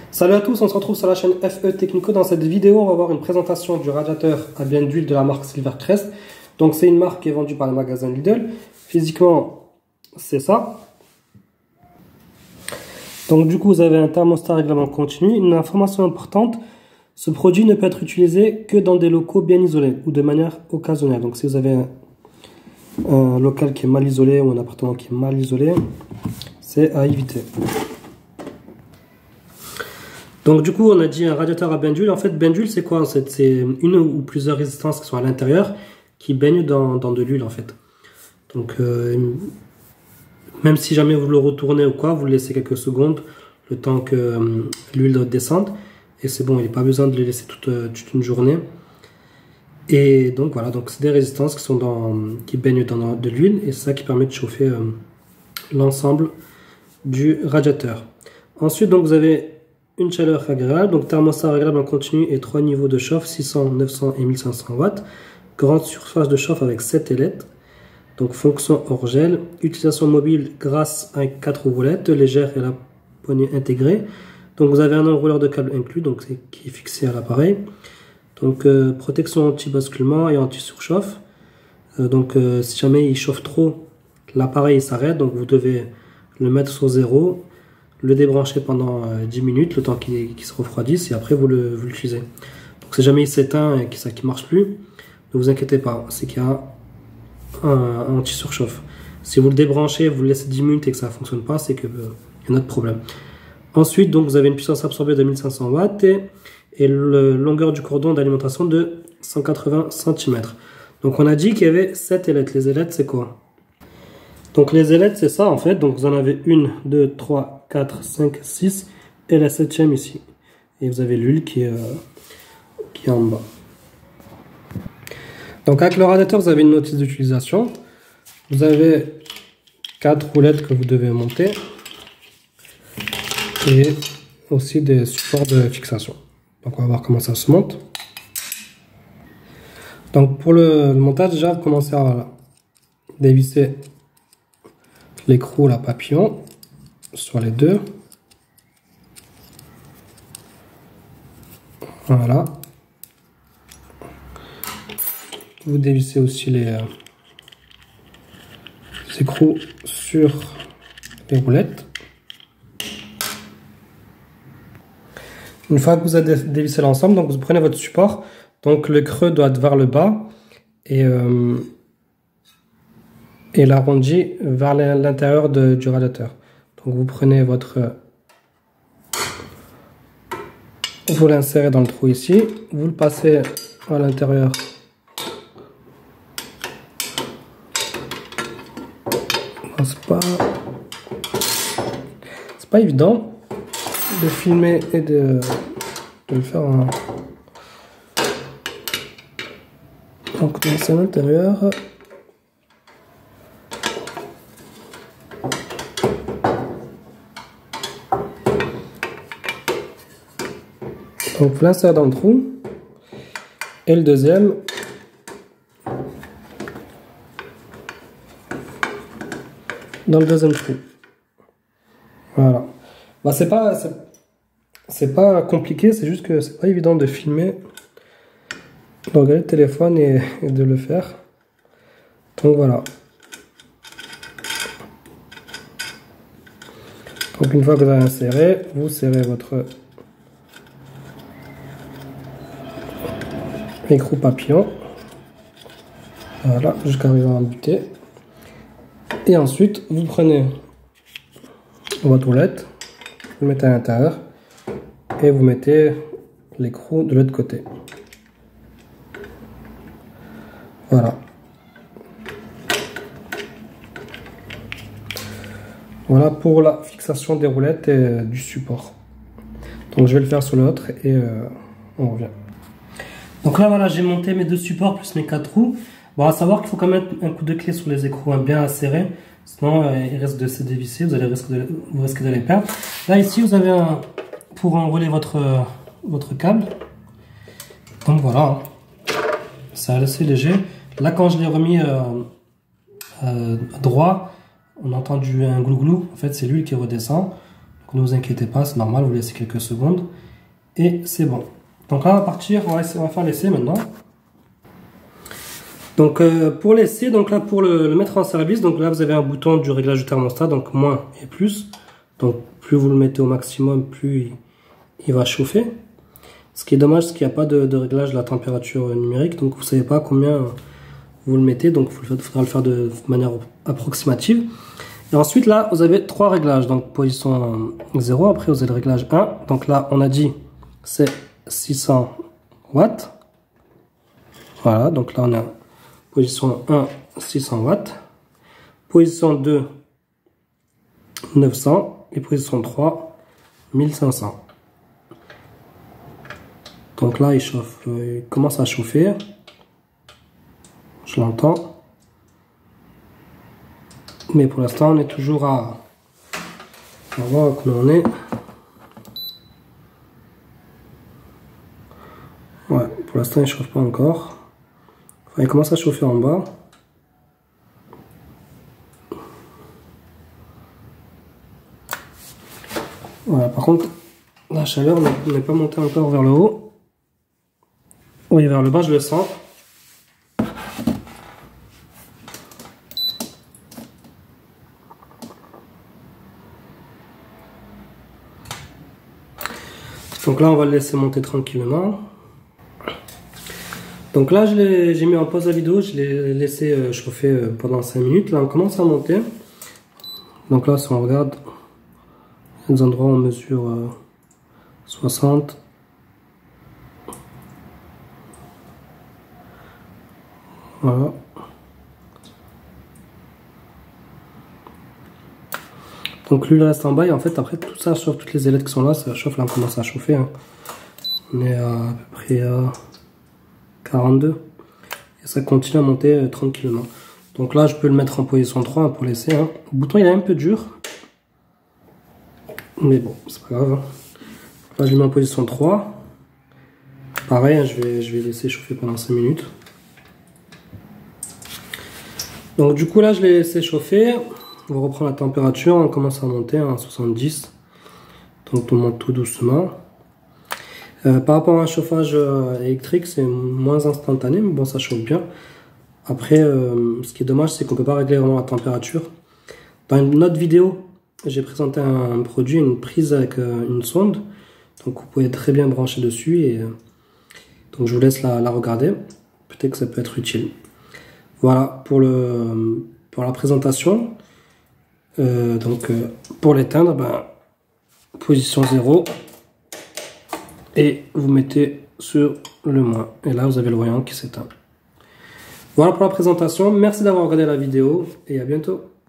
Salut à tous, on se retrouve sur la chaîne FE Technico. Dans cette vidéo, on va voir une présentation du radiateur à bain d'huile de la marque Silvercrest. Donc c'est une marque qui est vendue par le magasin Lidl. Physiquement, c'est ça. Donc du coup, vous avez un thermostat règlement continu. Une information importante, ce produit ne peut être utilisé que dans des locaux bien isolés ou de manière occasionnelle. Donc si vous avez un local qui est mal isolé ou un appartement qui est mal isolé, c'est à éviter. Donc du coup on a dit un radiateur à bain d'huile. En fait bain d'huile c'est quoi? C'est une ou plusieurs résistances qui sont à l'intérieur qui baignent dans de l'huile en fait. Donc même si jamais vous le retournez ou quoi, vous le laissez quelques secondes le temps que l'huile descende. Et c'est bon, il n'y a pas besoin de le laisser toute une journée. Et donc voilà, donc c'est des résistances qui baignent dans de l'huile et c'est ça qui permet de chauffer l'ensemble du radiateur. Ensuite donc vous avez une chaleur agréable, donc thermostat réglable en continu et 3 niveaux de chauffe, 600, 900 et 1500 watts. Grande surface de chauffe avec 7 ailettes. Donc fonction hors gel. Utilisation mobile grâce à 4 roulettes légères et la poignée intégrée. Donc vous avez un enrouleur de câble inclus, donc qui est fixé à l'appareil. Donc protection anti-basculement et anti-surchauffe. Donc si jamais il chauffe trop, l'appareil s'arrête, donc vous devez le mettre sur 0. Le débrancher pendant 10 minutes, le temps qu'il se refroidisse, et après vous l'utilisez. Donc si jamais il s'éteint et qu'il ne marche plus, ne vous inquiétez pas, c'est qu'il y a un anti-surchauffe. Si vous le débranchez, vous le laissez 10 minutes et que ça ne fonctionne pas, c'est qu'il y a un autre problème. Ensuite, donc, vous avez une puissance absorbée de 1500 watts et la longueur du cordon d'alimentation de 180 cm. Donc on a dit qu'il y avait 7 ailettes. Les ailettes, c'est quoi? Donc les ailettes, c'est ça en fait. Donc vous en avez 1, 2, 3, 4, 5, 6 et la 7e ici. Et vous avez l'huile qui est en bas. Donc avec le radiateur, vous avez une notice d'utilisation. Vous avez 4 roulettes que vous devez monter. Et aussi des supports de fixation. Donc on va voir comment ça se monte. Donc pour le montage, déjà vous commencez à dévisser l'écrou, la papillon sur les deux. Voilà. Vous dévissez aussi les écrous sur les roulettes. Une fois que vous avez dévissé l'ensemble, donc vous prenez votre support. Donc le creux doit être vers le bas et l'arrondi vers l'intérieur du radiateur. Donc vous prenez vous l'insérez dans le trou ici, vous le passez à l'intérieur. C'est pas évident de filmer et de le faire en... Donc c'est à l'intérieur. Donc vous l'insérez dans le trou. Et le deuxième. Dans le deuxième trou. Voilà. Bah, c'est pas compliqué, c'est juste que c'est pas évident de filmer, de regarder le téléphone et de le faire. Donc voilà. Donc une fois que vous avez inséré, vous serrez votre écrou papillon. Voilà, jusqu'à arriver à buter. Et ensuite, vous prenez votre roulette, vous le mettez à l'intérieur et vous mettez l'écrou de l'autre côté. Voilà. Voilà pour la fixation des roulettes et du support. Donc je vais le faire sur l'autre et on revient. Donc là voilà, j'ai monté mes deux supports plus mes 4 roues. Bon, à savoir qu'il faut quand même mettre un coup de clé sur les écrous bien serrés, sinon ils risquent de se dévisser, vous risquez de les perdre. Là ici vous avez pour enrouler votre câble. Donc voilà, c'est assez léger. Là quand je l'ai remis droit, on a entendu un glouglou, en fait c'est l'huile qui redescend. ne vous inquiétez pas, c'est normal, vous laissez quelques secondes. Et c'est bon. Donc là, on va partir, on va faire l'essai maintenant. Donc pour l'essai, donc là pour le mettre en service, donc là vous avez un bouton du réglage du thermostat, donc moins et plus. Donc plus vous le mettez au maximum, plus il va chauffer. Ce qui est dommage, c'est qu'il n'y a pas de réglage de la température numérique, donc vous ne savez pas combien vous le mettez, donc il faudra le faire de manière approximative. Et ensuite là, vous avez 3 réglages, donc position 0, après vous avez le réglage 1, donc là on a dit c'est 600 watts. Voilà, donc là on a position 1, 600 watts. Position 2, 900. Et position 3, 1500. Donc là, il chauffe, il commence à chauffer. Je l'entends. Mais pour l'instant, on est toujours à... On va voir comment on est. Ouais, pour l'instant, il ne chauffe pas encore. Enfin, il commence à chauffer en bas. Voilà, par contre, la chaleur n'est pas montée encore vers le haut. Oui, vers le bas, je le sens. Donc là, on va le laisser monter tranquillement. Donc là, j'ai mis en pause la vidéo, je l'ai laissé chauffer pendant 5 minutes. Là, on commence à monter. Donc là, si on regarde, il y a des endroits où on mesure 60. Voilà. Donc l'huile reste en bas et en fait après tout ça chauffe, toutes les ailettes qui sont là, ça chauffe, là on commence à chauffer. Hein. On est à peu près à 42 et ça continue à monter tranquillement. Donc là je peux le mettre en position 3 hein, pour laisser. Hein. Le bouton il est un peu dur. Mais bon, c'est pas grave. Hein. Là je le mets en position 3. Pareil, hein, je vais laisser chauffer pendant 5 minutes. Donc du coup là je l'ai laissé chauffer. On reprend la température, on commence à monter à 70. Donc on monte tout doucement. Par rapport à un chauffage électrique, c'est moins instantané, mais bon ça chauffe bien. Après, ce qui est dommage, c'est qu'on ne peut pas régler vraiment la température. Dans une autre vidéo, j'ai présenté un produit, une prise avec une sonde. Donc vous pouvez très bien brancher dessus. Et, donc je vous laisse la regarder. Peut-être que ça peut être utile. Voilà pour la présentation. Pour l'éteindre, position 0. Et vous mettez sur le moins. Et là, vous avez le voyant qui s'éteint. Voilà pour la présentation. Merci d'avoir regardé la vidéo et à bientôt.